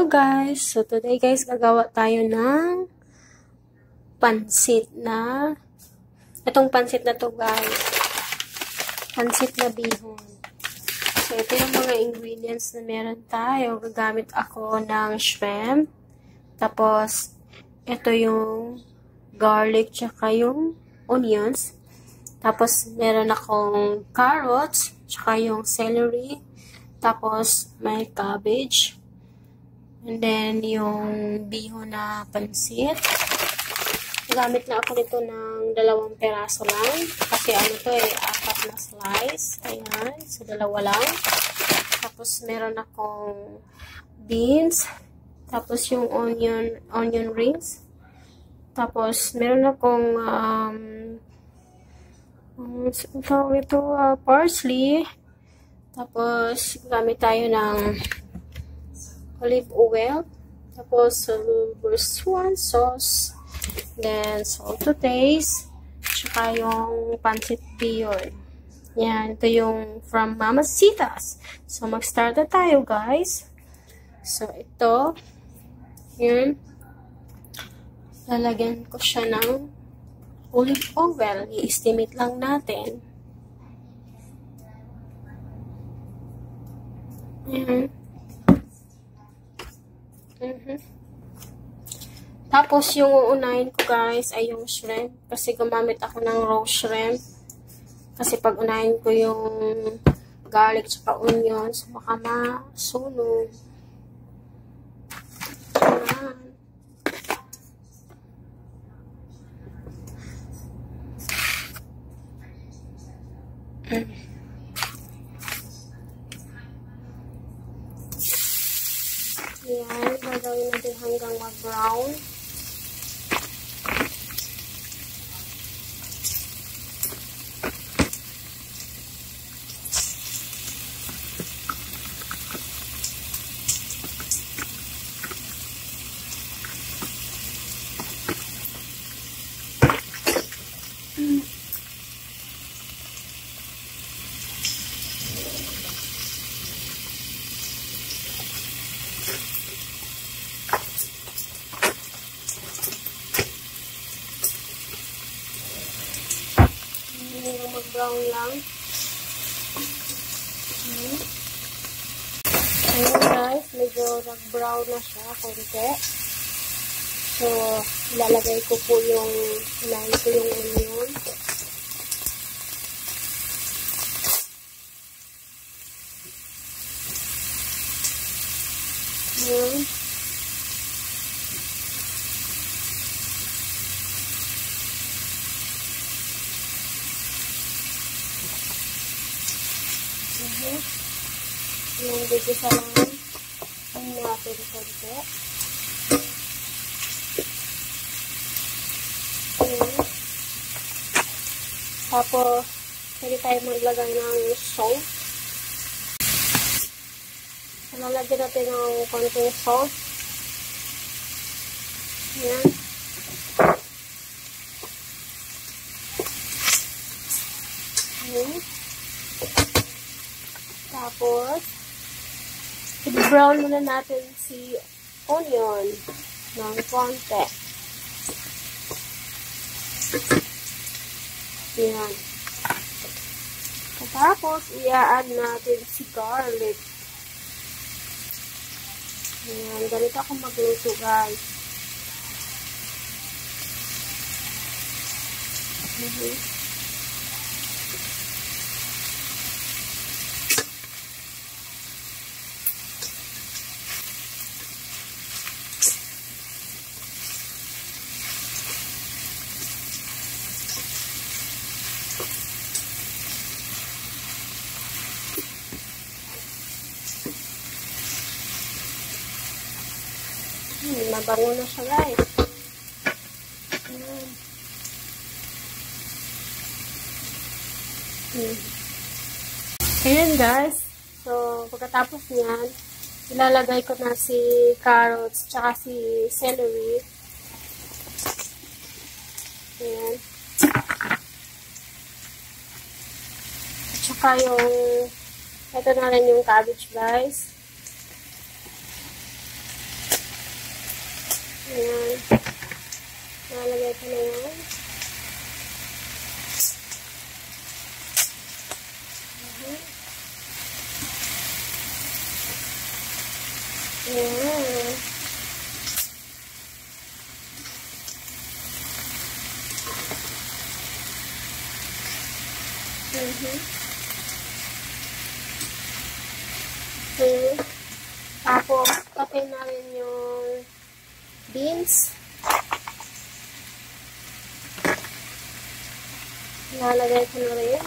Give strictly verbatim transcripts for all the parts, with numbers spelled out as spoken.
Hello guys! So today guys, gagawa tayo ng pansit na itong pansit na to guys. Pansit na bihon. So ito yung mga ingredients na meron tayo. Gagamit ako ng shrimp. Tapos ito yung garlic tsaka yung onions. Tapos meron akong carrots tsaka yung celery. Tapos may cabbage. And then, yung bihon na pansit. Gamit na ako nito ng dalawang peraso lang. Kasi ano to eh, apat na slice. Ayan. So, dalawa lang. Tapos, meron akong beans. Tapos, yung onion, onion rings. Tapos, meron akong um, um tawag ito, uh, parsley. Tapos, gamit tayo ng olive oil, tapos uh, swan sauce, then salt to taste, tsaka yung pancit bihon. Yan, ito yung from Mamacitas. So, mag-start na tayo, guys. So, ito, yun, lalagyan ko siya ng olive oil. I-estimate lang natin. Yan. Mm-hmm. Tapos, yung uunahin ko guys ay yung shrimp. Kasi gumamit ako ng raw shrimp. Kasi pag unahin ko yung garlic tsaka onions, baka masunog. Ayan. Mm. Ayan, gagawin natin hanggang mag-brown. Mm. Mag-brown lang. Hmm. Ayan guys, medyo nag-brown na siya konti. So, ilalagay ko po yung ilalagay ko yung onion. Ayan. Uh-huh. Yung bigisa lang ang natin konti. Uh-huh. Tapos pwede tayo maglagay ng salt. Lalagyan natin ng konting salt. Ayan. Ayan. Tapos, i-brown muna natin si onion ng konti. Ayan. Tapos, i-add natin si garlic. Ayan. Ganito ako magluto, guys. Mm-hmm. Hmm, mabango na siya guys. Ayan. Hmm. Ayan guys. So, pagkatapos niyan, ilalagay ko na si carrots tsaka si celery. Ayan. At saka yung ito na rin yung cabbage guys. Ayan. Nalagay ko na yan. Ayan. Ayan. Mm-hmm. Okay. Tapos, tapin na rin yung beans. Lalagay ko na rin.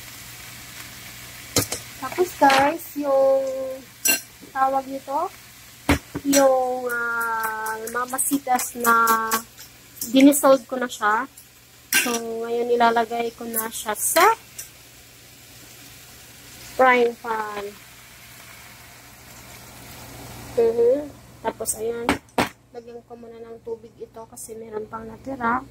Tapos guys, yung tawag nito, yung uh, mamasitas na dinisold ko na siya. So, ngayon ilalagay ko na siya sa frying pan. Uh-huh. Tapos, ayan. Lagyan ko muna ng tubig ito kasi meron pang natira.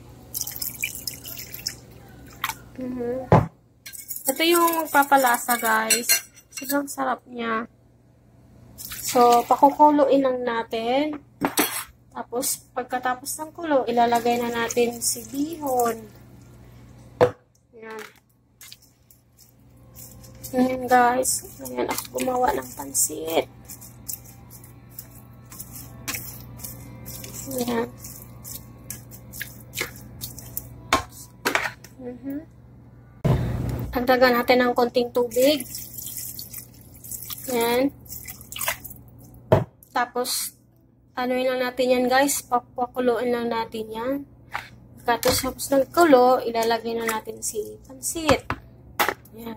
Uh-huh. Ito yung papalasa, guys. Sobrang sarap niya. So, pakukuluin lang natin. Tapos, pagkatapos ng kulo, ilalagay na natin si bihon. Ayan. Ayan, guys. Ayan, ako gumawa ng pansit. Ayan. Mm-hmm. Dagdagan natin ng konting tubig. Ayan. Tapos, anuin lang natin yan, guys. Papakuluin lang natin yan. Pagkatapos ng kulo, ilalagay na natin si pansit. Ayan.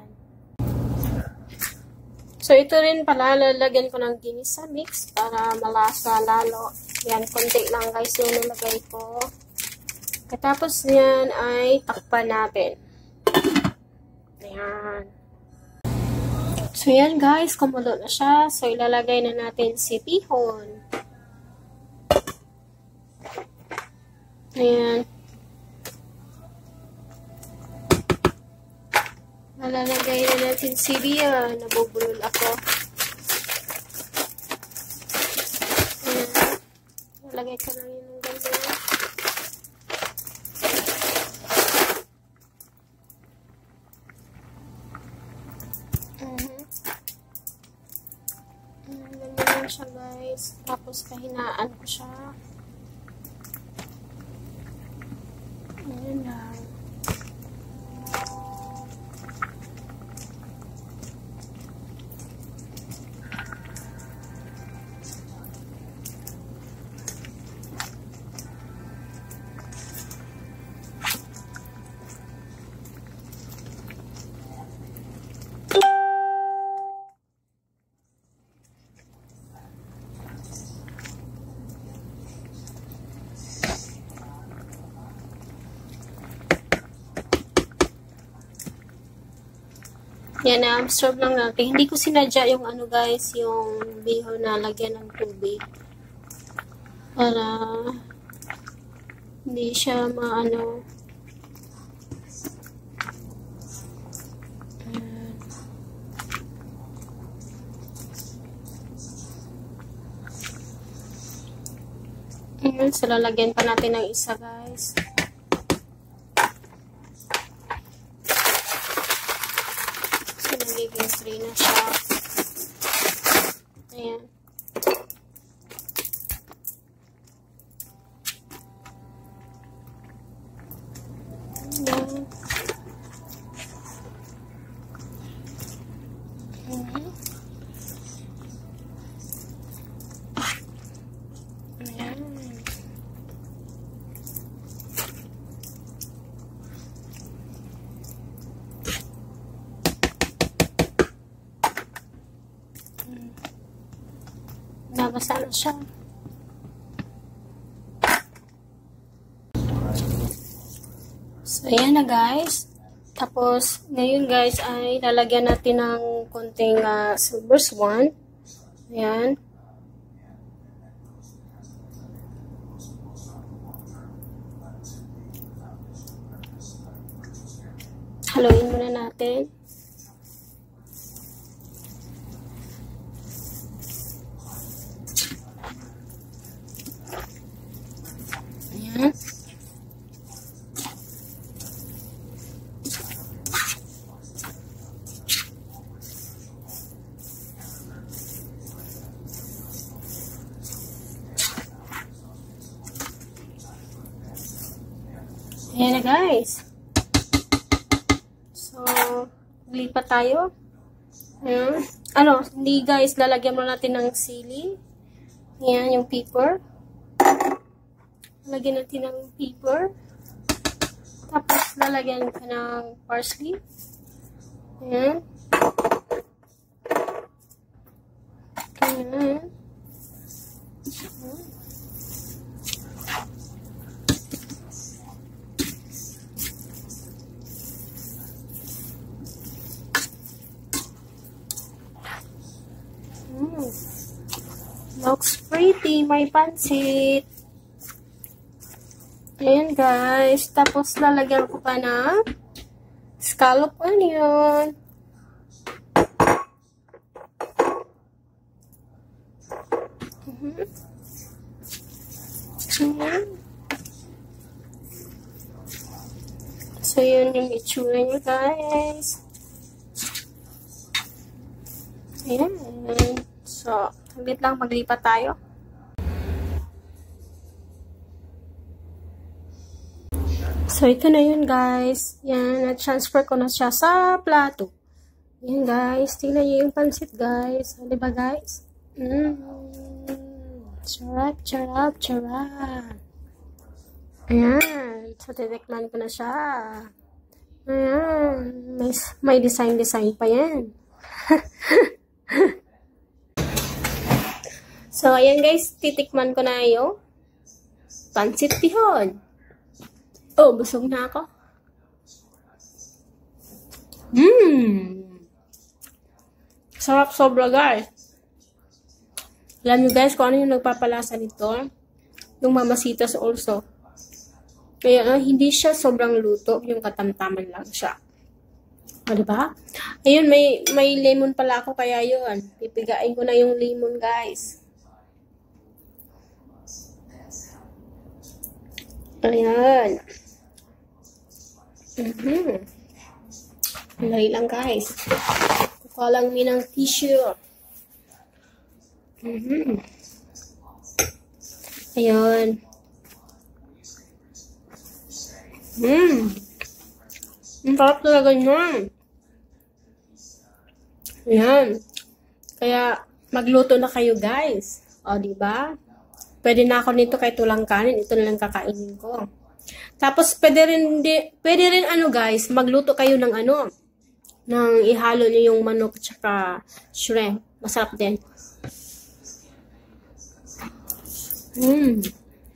So, ito rin pala, lalagyan ko ng ginisa mix para malasa lalo. Yan, konti lang guys yung nilagay ko. Katapos yan ay takpan natin. Ayan. So, yan guys, kumulo na siya. So, ilalagay na natin si bihon. Ayan. Nalalagay na natin si bihon. Nabubulol ako. Ayan. Nalagay ko lang yun ng ganyan. Ganyan siya guys. Tapos kahinaan ko siya. Ayan lang. Yan, na-absorb lang natin. Hindi ko sinadya yung ano guys, yung bihon na lagyan ng tubig. Para hindi siya maano. Ayan, so lalagyan pa natin ng isa guys. Nagiging three na siya. Ayan. Ayan. Ayan. Ayan. Nabasa na siya. So, ayan na guys. Tapos, ngayon guys ay lalagyan natin ng konting uh, silver swan. Ayan. Haluin muna natin. Ayan na guys. So, lipat tayo. Ayan. Ano, hindi guys, lalagyan mo natin ng sili. Ayan, yung pepper. Lalagyan natin ng pepper. Tapos, lalagyan ka ng parsley. Ayan. Ayan. Mm. Looks pretty, may pansit. Ayan guys. Tapos lalagyan ko pa na scallop onion. Mm-hmm. Ayan. So yun yung itsura nyo guys. Ayan. So, saglit lang maglipat tayo. So, ito na yun guys. Yan, na-transfer ko na siya sa plato. Yan guys. Tingnan nyo yung pansit guys. Diba guys? Mmm. Charap, charap, charap. Ayan. So, titikman ko na siya. Ayan. May, may design-design pa yan. So, ayan guys, titikman ko na yung pansit bihon. Oh, busog na ako. Mmm! Sarap sobra guys. Alam nyo guys kung ano yung nagpapalasa nito? Yung mamasitas also. Kaya uh, hindi siya sobrang luto, yung katamtaman lang siya. O, diba? Ayun, may, may lemon pala ako, kaya yun. Pipigain ko na yung lemon guys. Ayan. Mm-hmm. Lagi lang guys. Kukuha lang mi ng tissue. Mm-hmm. Ayan. Mm. Ang sarap talaga niyan. Ayan. Kaya magluto na kayo guys. O, diba? Pwede na ako nito kahit walang kanin. Ito na lang kakainin ko. Tapos, pwede rin, di, pwede rin ano guys, magluto kayo ng ano, ng ihalo nyo yung manok at saka shrimp. Masarap din. Mmm.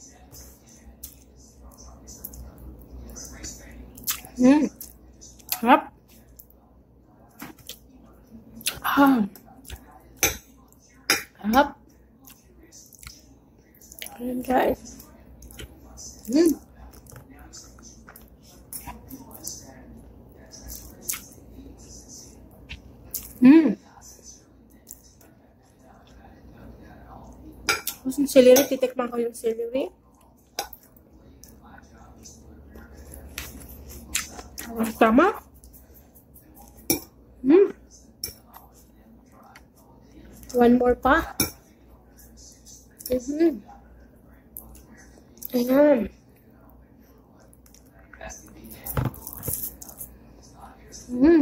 Mmm. Sarap. Ah. Sarap. Ayan guys. Mmm. Mmm. Tapos yung celery, titikman ko yung celery. Tama? Mmm. One more pa. Mm-hmm. Ayan. Mmm.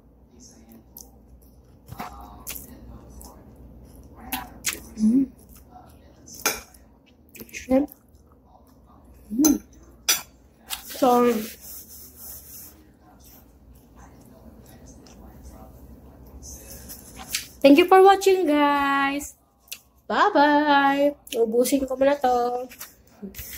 Mmm. Shrimp. Mmm. So, thank you for watching guys. Bye-bye. Ubusin ko muna to.